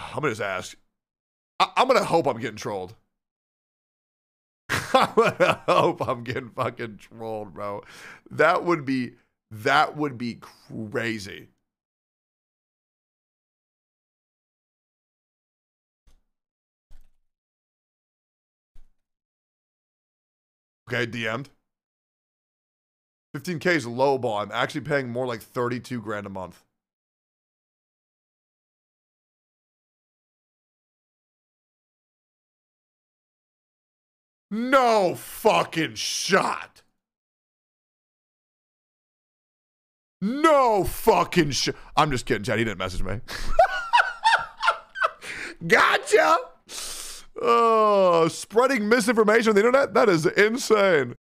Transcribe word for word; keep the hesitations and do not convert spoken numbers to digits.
I'm gonna just ask. I, I'm gonna hope I'm getting trolled. I'm gonna hope I'm getting fucking trolled, bro. That would be, that would be crazy. Okay, D M'd. fifteen K is low ball. I'm actually paying more like thirty-two grand a month. No fucking shot. No fucking shot. I'm just kidding, Chad. He didn't message me. Gotcha. Oh, spreading misinformation on the internet? That is insane.